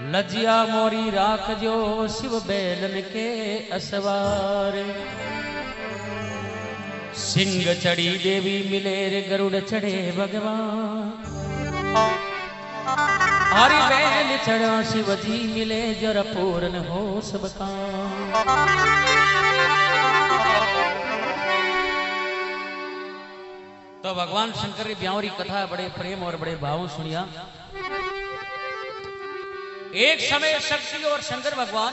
लजिया मोरी राख जो शिव बैलन के असवार। सिंह चढ़ी देवी मिले रे गरुड़ चढ़े भगवान। हरि बैल चढ़ा शिव जी मिले जर पूर्ण हो सब काम। तो भगवान शंकर की ब्यावरी कथा बड़े प्रेम और बड़े भाव सुनिया। एक समय शक्ति और शंकर भगवान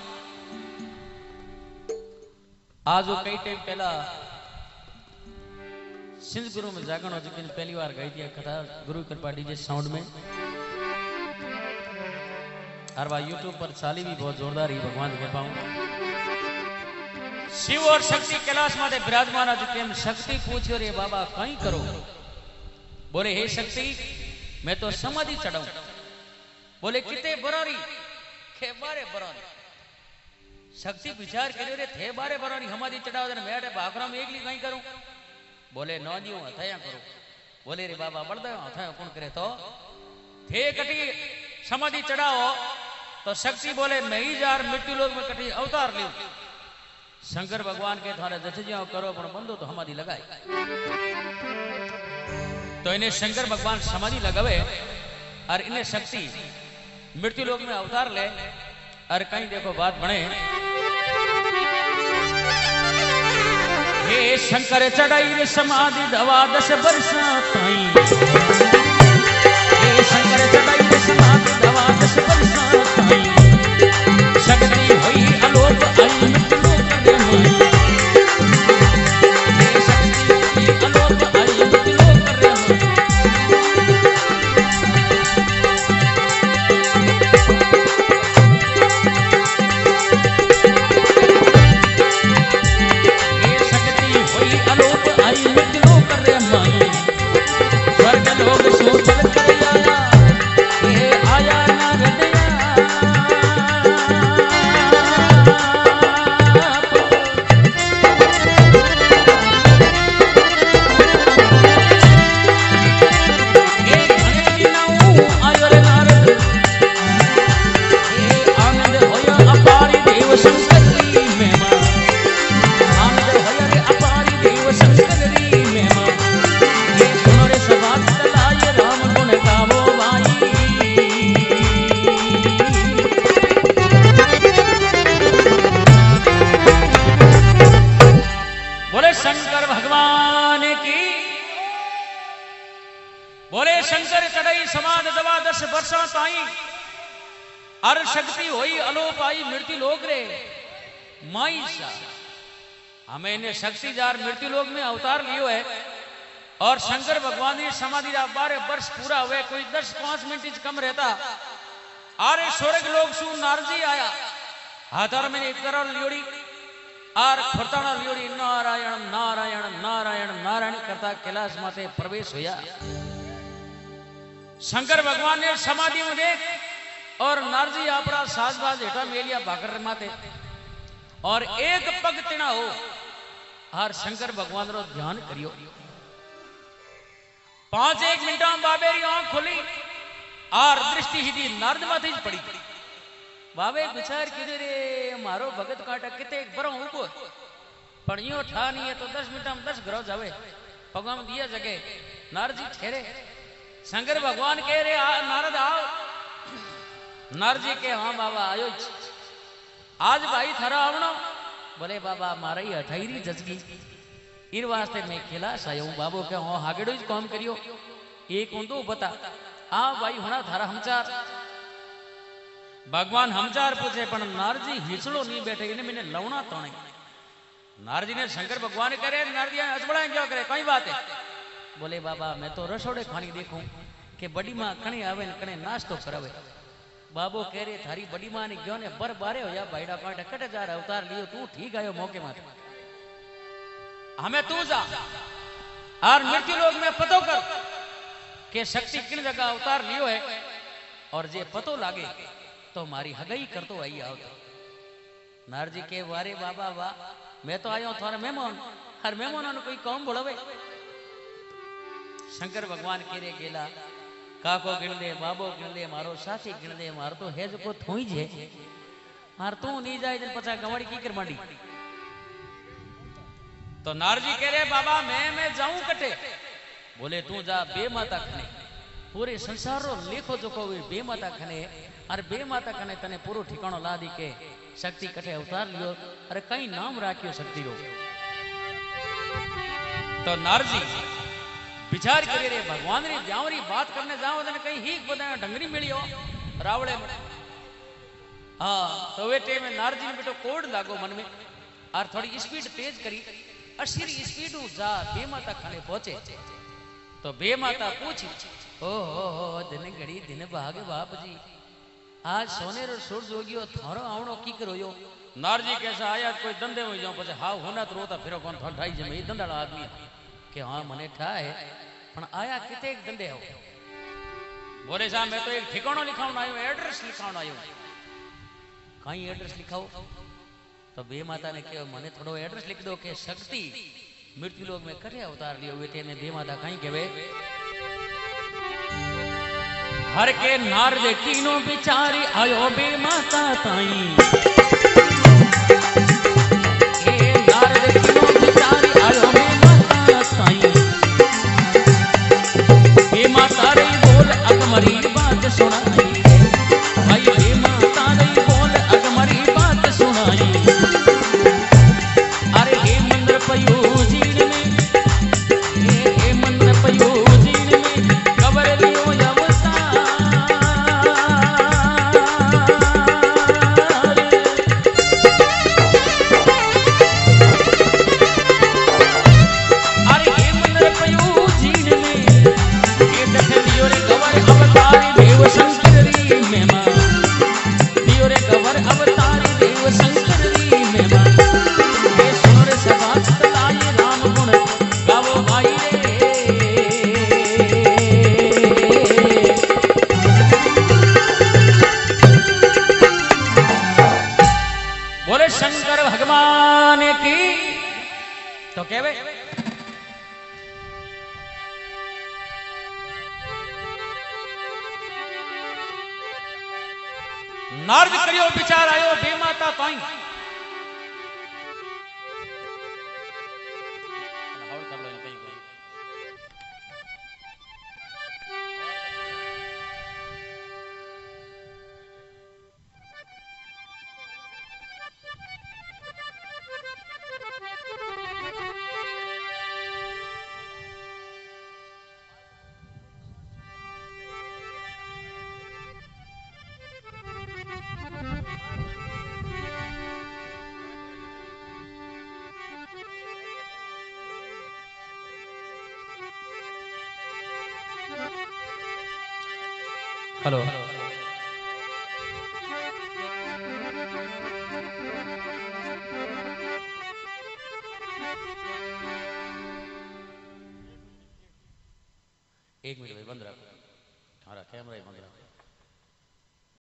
आज वो कई टाइम पहला सिंध गुरु में जागरण हो चुकी पहली बार गई थी कथा गुरु कृपा डीजे साउंड में। और वह यूट्यूब पर चाली भी बहुत जोरदार ही भगवान के पाऊं। शिव और शक्ति कैलाश माते विराजमान आ चुके। शक्ति पूछो रे बाबा कहीं करो। बोले हे शक्ति मैं तो समाधि चढ़ाऊं। बोले कितने बरारी खे बारे बरारी। शक्ति विचार करे रे थे बारे बरारी समाधि चढ़ाओ मैं भाखरा में एकली कहीं करूं। बोले नौ जी हथाया करो। बोले रे बाबा बढ़ हथाया कौन करे तो थे कटी समाधि चढ़ाओ। तो शक्ति बोले नहीं जार मृत्यु लोक में कटी अवतार लियो। शंकर भगवान के थारे जचजिया करो पर बंदो तो समाधि लगाए। तो इन्हें शंकर भगवान समाधि लगावे और इन्हें शक्ति मृत्यु लोक में अवतार ले। और कहीं देखो बात बने हे शंकर चढ़ाई रे समाधि दवा 10 वर्ष ताई। हे शंकर चढ़ाई रे समाधि दवा 10 वर्ष ताई। शक्ति होई अलोप आई मृत्यु लोक रे मोई। हे शक्ति होई अलोप आई मृत्यु लोक रे मोई। स्वर्ग लोग सोचल कर आया ये आया ना हृदया। आयो रे नारद ये आनंद होया अपारी देव संस्कृति में मां। आनंद होया रे अपारी देव संस्कृति में मां। ये सुनो रे सबात चलाए राम गुण गावो भाई। बोले शंकर भगवान की। बोले शंकर चढ़ई समाध दवा 10 वर्षा ताई। अर शक्ति होई अलोप आई मृत्यु लोक रे माई सा। हमें इन्हें शक्ति जार मृत्यु लोक में अवतार लियो है। और शंकर भगवान ने समाधि 12 वर्ष पूरा हुए कोई 10-5 मिनट कम रहता। आरे स्वर्ग लोग सु नारजी आया हाथार में एक करोड़ लियोड़ी और फरताना लियोड़ी नारायण नारायण नारायण नारायण करता कैलाश माते प्रवेश होया। शंकर भगवान ने समाधि में देख और नारजी आपरा साजबाज हेठा मेलिया भाकर माते और एक पग तिना हो। और शंकर भगवान रो ध्यान करियो। 5-1 मिनट में बाबेरी आंख खुली और दृष्टि सीधी नारद माथे ज पड़ी। बाबे विचार कीधे रे मारो भगत काटा किते बरो उबो पण यो ठा नहीं है तो 10 मिनट में 10 ग्रह जावे पगम दिया जगे। नारद जी ठहरे। शंकर भगवान कह रे नारद आओ। नारद जी के हां बाबा आयो आज भाई थारा आवणो। बोले बाबा मारा ही अठाईरी जजगी इन वास्ते मैं कैलाश आयो हूं। बाबू के हो हागेड़ो ज काम करियो एक उंदो बता आ भाई होना थारा हमचार। भगवान हमचार पूछे पण नारजी हिचड़ो नहीं बैठे इने मैंने लवणा तणे। नारजी ने शंकर भगवान करे नारजी अजबड़ा जो करे कई बात है। बोले बाबा मैं तो रसोड़े खानी देखूं कि बड़ी मां कणे आवे ने कणे नाश्तो करावे। बाबो कह रे थारी बड़ी मां ने गयो ने बर बारे होया भाईड़ा काटे कटे जार अवतार लियो तू ठीक आयो मौके माथे। हमें तू जा और मृत्यु लोक में पतो कर के शक्ति किन जगह अवतार लियो है। और जे पतो लागे तो मारी हगई कर तो आई आओ। नारद जी के वारे बाबा वाह मैं तो आयो थारा मेहमान हर मेहमानों ने कोई काम बोलावे। शंकर भगवान केरे गेला काको गिण दे, बाबो गिण दे, मारो साथी गिण दे, मार तो हेज को थोई जे, मार तू नहीं जाए जन पचा गवाड़ी की कर मांडी। तो नारजी कह रहे बाबा मैं जाऊं कटे। बोले तू जा बे माता खने, पूरे संसार रो लेखो जोखो बे माता खने, अरे बे माता खने तने पूरो ठिकाणो ला दी के शक्ति कटे अवतार लियो, अरे कई नाम राख्यो शक्ति रो। तो नारजी विचार करे रे भगवान री ब्यावरी बात करने जाओ तने कहीं ही बताया ढंगरी मिलियो रावड़े में। हाँ तो वे टे में नारजी ने बेटो कोड लागो मन में, और थोड़ी स्पीड तेज करी, अशीर स्पीड जा बे माता खाने पहुंचे। तो बे माता पूछी, ओ दिन घड़ी दिन भागे बाप जी, आज सोने रो सूरज होगियो थारो आवणो की करोयो। नारजी कैसा आया कोई धंधे में जाऊं पछे हां होना तो रोता फिरो कोन थो ठाई जे में धंधाड़ा आदमी के हां मने ठाए पण आया किते एक धंधे हो। बोले साहब मैं तो एक ठिकाणो लिखावण आयो, एड्रेस लिखावण आयो। कई एड्रेस लिखाओ। तो बे माता ने कहो मने थोड़ो एड्रेस लिख दो के शक्ति मृत्यु लोक में करे अवतार लियो। बेटे ने बे माता कहीं कहवे, हर के नार देखीनो बिचारी आयो बे माता ताई, के नार देखीनो बिचारी आयो बे माता ताई, बे माता रे बोल अगमरी बात सुनाई, भाई बे माता रे बोल अगमरी बात सुनाई। अरे हे मंदिर पयोजीन में, हे मंदिर पयोजीन में खबर लियो शंकर भगवान की। तो कहवे नारद करियो विचार आयो बे माता ताई। हेलो एक मिनट भाई बंद रखो, हमारा कैमरा ही बंद रखो।